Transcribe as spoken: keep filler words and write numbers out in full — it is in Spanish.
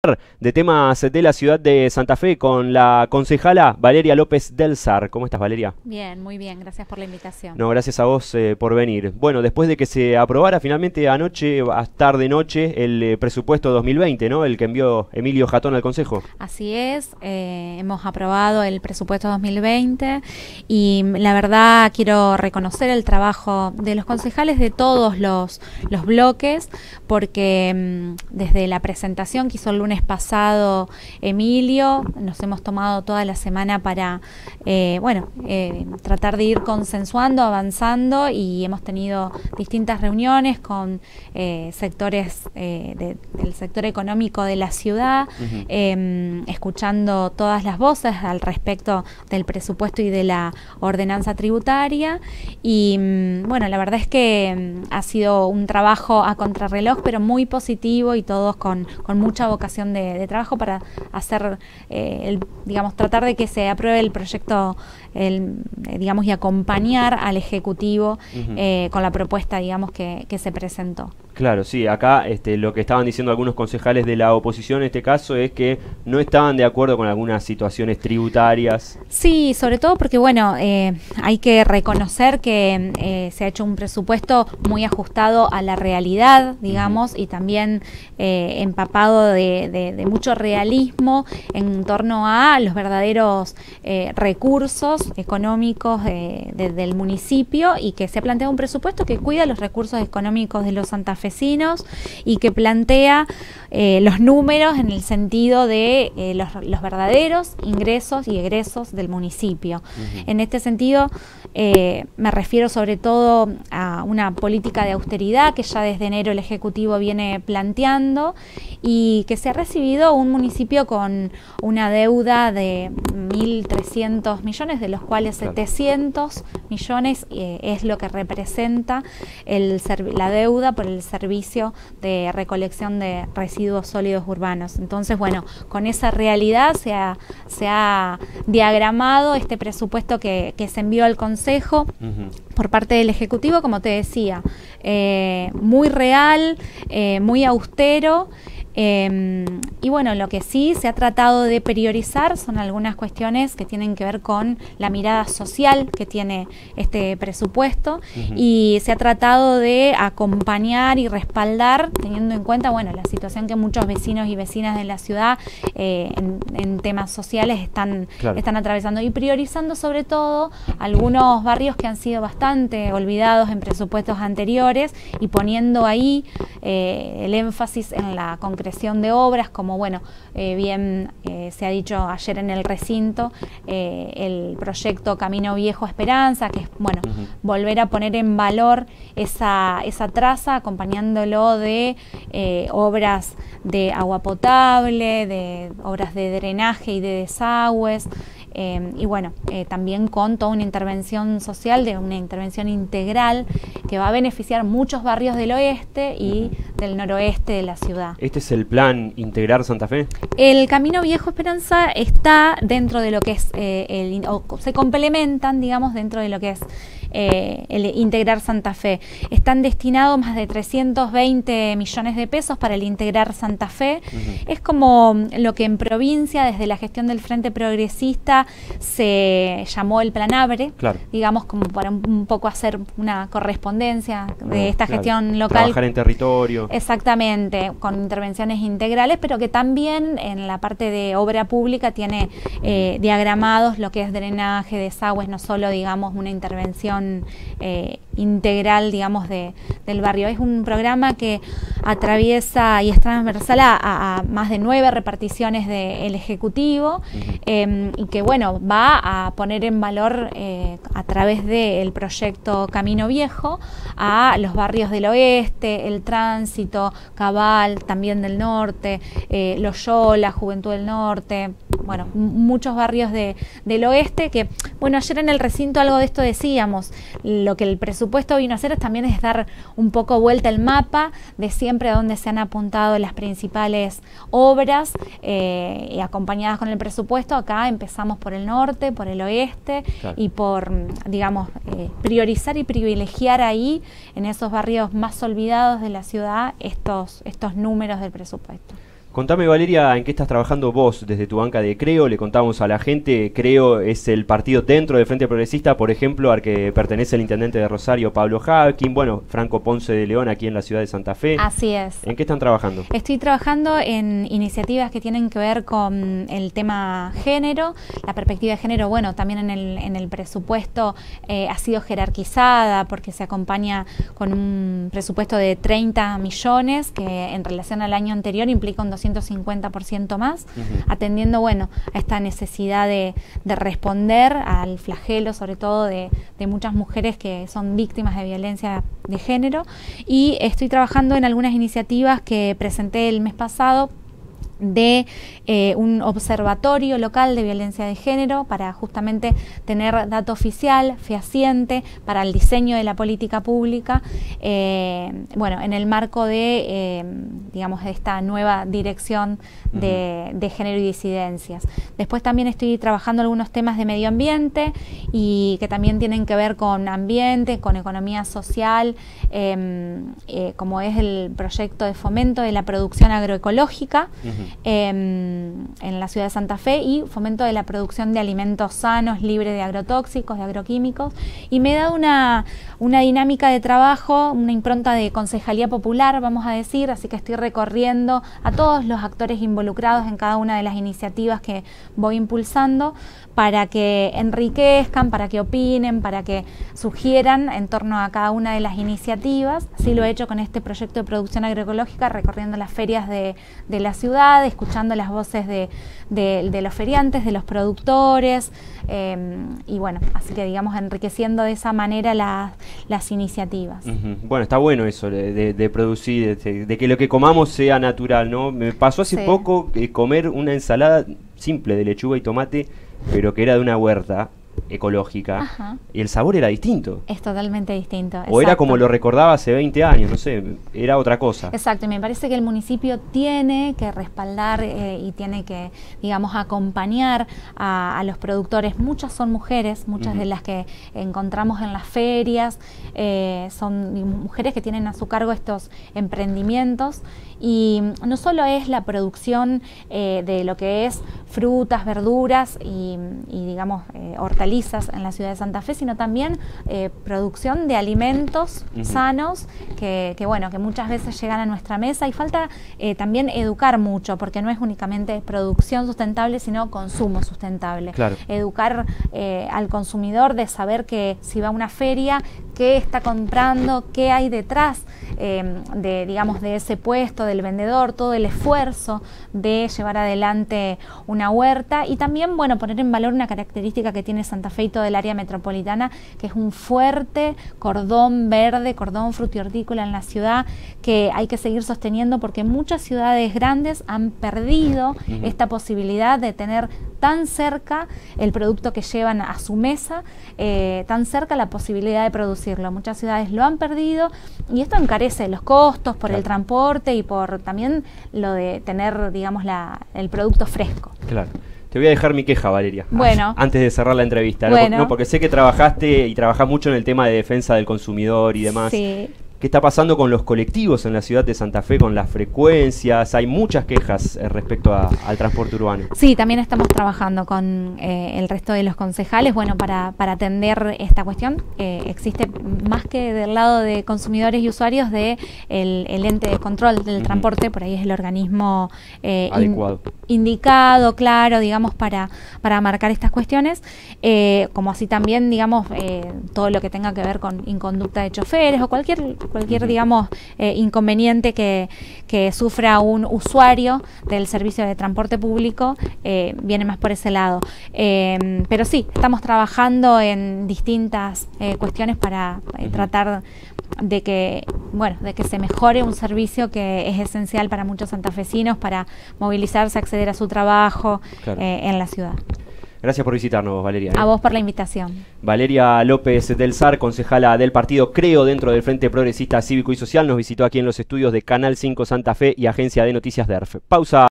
de temas de la ciudad de Santa Fe con la concejala Valeria López del Sar. ¿Cómo estás, Valeria? Bien, muy bien, gracias por la invitación. No, gracias a vos eh, por venir. Bueno, después de que se aprobara finalmente anoche, tarde noche, el eh, presupuesto dos mil veinte, ¿no? El que envió Emilio Jatón al Consejo. Así es, eh, hemos aprobado el presupuesto dos mil veinte y la verdad quiero reconocer el trabajo de los concejales de todos los, los bloques, porque mmm, desde la presentación que hizo el lunes pasado Emilio, nos hemos tomado toda la semana para eh, bueno, eh, tratar de ir consensuando, avanzando, y hemos tenido distintas reuniones con eh, sectores eh, de, del sector económico de la ciudad, uh-huh. eh, escuchando todas las voces al respecto del presupuesto y de la ordenanza tributaria, y bueno, la verdad es que ha sido un trabajo a contrarreloj, pero muy positivo, y todos con, con mucha vocación De, de trabajo para hacer, eh, el, digamos, tratar de que se apruebe el proyecto, el, eh, digamos, y acompañar al Ejecutivo uh-huh. eh, con la propuesta, digamos, que, que se presentó. Claro, sí, acá este, lo que estaban diciendo algunos concejales de la oposición en este caso es que no estaban de acuerdo con algunas situaciones tributarias. Sí, sobre todo porque, bueno, eh, hay que reconocer que eh, se ha hecho un presupuesto muy ajustado a la realidad, digamos, uh-huh. y también eh, empapado de, de, de mucho realismo en torno a los verdaderos eh, recursos económicos de, de, del municipio, y que se ha planteado un presupuesto que cuida los recursos económicos de los santafesinos y que plantea eh, los números en el sentido de eh, los, los verdaderos ingresos y egresos del municipio. Uh-huh. En este sentido, eh, me refiero sobre todo a una política de austeridad que ya desde enero el Ejecutivo viene planteando, y que se ha recibido un municipio con una deuda de mil trescientos millones, de los cuales claro. setecientos millones eh, es lo que representa el la deuda por el servicio de recolección de residuos sólidos urbanos. Entonces, bueno, con esa realidad se ha, se ha diagramado este presupuesto que, que se envió al Consejo uh-huh. por parte del Ejecutivo, como te decía, eh, muy real, eh, muy austero. Eh, y bueno, lo que sí se ha tratado de priorizar son algunas cuestiones que tienen que ver con la mirada social que tiene este presupuesto, uh-huh. y se ha tratado de acompañar y respaldar, teniendo en cuenta, bueno, la situación que muchos vecinos y vecinas de la ciudad eh, en, en temas sociales están, claro. están atravesando, y priorizando sobre todo algunos barrios que han sido bastante olvidados en presupuestos anteriores, y poniendo ahí eh, el énfasis en la concreción de obras, como bueno, eh, bien eh, se ha dicho ayer en el recinto, eh, el proyecto Camino Viejo Esperanza, que es bueno, uh-huh. volver a poner en valor esa, esa traza, acompañándolo de eh, obras de agua potable, de obras de drenaje y de desagües, eh, y bueno, eh, también con toda una intervención social, de una intervención integral que va a beneficiar muchos barrios del oeste y uh-huh. del noroeste de la ciudad. ¿Este es el plan Integrar Santa Fe? El Camino Viejo Esperanza está dentro de lo que es, eh, el, o se complementan, digamos, dentro de lo que es eh, el Integrar Santa Fe. Están destinados más de trescientos veinte millones de pesos para el Integrar Santa Fe. Uh-huh. Es como lo que en provincia, desde la gestión del Frente Progresista, se llamó el Plan Abre, claro. digamos, como para un, un poco hacer una correspondencia de esta claro. gestión local. Trabajar en territorio. Exactamente, con intervenciones integrales, pero que también en la parte de obra pública tiene eh, diagramados lo que es drenaje, desagües, no solo, digamos, una intervención eh, integral, digamos, de, del barrio. Es un programa que atraviesa y es transversal a, a, a más de nueve reparticiones del Ejecutivo, uh-huh. eh, y que, bueno, va a poner en valor eh, a través del proyecto Camino Viejo a los barrios del oeste, el Tránsito, Cabal, también del norte, eh, Loyola, Juventud del Norte, bueno, muchos barrios de, del oeste que, bueno, ayer en el recinto algo de esto decíamos, lo que el presupuesto vino a hacer es también es dar un poco vuelta el mapa de siempre a donde se han apuntado las principales obras, eh, y acompañadas con el presupuesto. Acá empezamos por el norte, por el oeste, claro. y por, digamos, eh, priorizar y privilegiar ahí, en esos barrios más olvidados de la ciudad, estos, estos números del presupuesto. Contame, Valeria, ¿en qué estás trabajando vos desde tu banca de Creo? Le contamos a la gente, Creo es el partido dentro del Frente Progresista, por ejemplo, al que pertenece el intendente de Rosario, Pablo Hawking, bueno, Franco Ponce de León, aquí en la ciudad de Santa Fe. Así es. ¿En qué están trabajando? Estoy trabajando en iniciativas que tienen que ver con el tema género. La perspectiva de género, bueno, también en el, en el presupuesto eh, ha sido jerarquizada porque se acompaña con un presupuesto de treinta millones, que en relación al año anterior implica un doscientos cincuenta por ciento más, uh-huh. atendiendo, bueno, a esta necesidad de, de responder al flagelo, sobre todo de, de muchas mujeres que son víctimas de violencia de género. Y estoy trabajando en algunas iniciativas que presenté el mes pasado de eh, un observatorio local de violencia de género para justamente tener dato oficial, fehaciente, para el diseño de la política pública, eh, bueno, en el marco de, eh, digamos, de esta nueva dirección de, de género y disidencias. Después también estoy trabajando algunos temas de medio ambiente y que también tienen que ver con ambiente, con economía social, eh, eh, como es el proyecto de fomento de la producción agroecológica, uh-huh. Eh, en la ciudad de Santa Fe, y fomento de la producción de alimentos sanos, libres de agrotóxicos, de agroquímicos, y me he dado una, una dinámica de trabajo, una impronta de concejalía popular, vamos a decir, así que estoy recorriendo a todos los actores involucrados en cada una de las iniciativas que voy impulsando para que enriquezcan, para que opinen, para que sugieran en torno a cada una de las iniciativas. Así lo he hecho con este proyecto de producción agroecológica, recorriendo las ferias de, de la ciudad, escuchando las voces de, de, de los feriantes, de los productores, eh, y bueno, así que digamos enriqueciendo de esa manera las, las iniciativas. Uh-huh. Bueno, está bueno eso de, de, de producir, de, de que lo que comamos sea natural, ¿no? Me pasó hace sí. poco eh, comer una ensalada simple de lechuga y tomate, pero que era de una huerta ecológica. Ajá. Y el sabor era distinto. Es totalmente distinto. O exacto. Era como lo recordaba hace veinte años, no sé, era otra cosa. Exacto, y me parece que el municipio tiene que respaldar eh, y tiene que, digamos, acompañar a, a los productores. Muchas son mujeres, muchas uh-huh. de las que encontramos en las ferias, eh, son mujeres que tienen a su cargo estos emprendimientos, y no solo es la producción eh, de lo que es frutas, verduras y, y digamos, eh, hortalizas en la ciudad de Santa Fe, sino también eh, producción de alimentos uh-huh. sanos que, que, bueno, que muchas veces llegan a nuestra mesa, y falta eh, también educar mucho, porque no es únicamente producción sustentable, sino consumo sustentable. Claro. Educar eh, al consumidor de saber que si va a una feria, qué está comprando, qué hay detrás eh, de, digamos, de ese puesto, del vendedor, todo el esfuerzo de llevar adelante una huerta, y también, bueno, poner en valor una característica que tiene Santa Fe y todo el área metropolitana, que es un fuerte cordón verde, cordón frutihortícola en la ciudad, que hay que seguir sosteniendo, porque muchas ciudades grandes han perdido uh-huh. esta posibilidad de tener tan cerca el producto que llevan a su mesa, eh, tan cerca la posibilidad de producirlo. Muchas ciudades lo han perdido, y esto encarece los costos por claro. el transporte y por también lo de tener, digamos, la, el producto fresco. Claro. Te voy a dejar mi queja, Valeria, bueno. antes de cerrar la entrevista, bueno. ¿no? Porque sé que trabajaste y trabajás mucho en el tema de defensa del consumidor y demás. Sí. ¿Qué está pasando con los colectivos en la ciudad de Santa Fe, con las frecuencias? Hay muchas quejas eh, respecto a, al transporte urbano. Sí, también estamos trabajando con eh, el resto de los concejales, bueno, para, para atender esta cuestión. Eh, existe más que del lado de consumidores y usuarios de el, el ente de control del uh-huh. transporte, por ahí es el organismo eh, adecuado. In, indicado, claro, digamos, para, para marcar estas cuestiones, eh, como así también, digamos, eh, todo lo que tenga que ver con inconducta de choferes o cualquier cualquier, uh-huh. digamos, eh, inconveniente que, que sufra un usuario del servicio de transporte público, eh, viene más por ese lado. Eh, pero sí, estamos trabajando en distintas eh, cuestiones para eh, uh-huh. tratar de que, bueno, de que se mejore un servicio que es esencial para muchos santafesinos, para movilizarse, acceder a su trabajo claro. eh, en la ciudad. Gracias por visitarnos, Valeria. ¿eh? A vos por la invitación. Valeria López del Sar, concejala del partido Creo dentro del Frente Progresista Cívico y Social, nos visitó aquí en los estudios de Canal cinco Santa Fe y Agencia de Noticias D E R F. Pausa.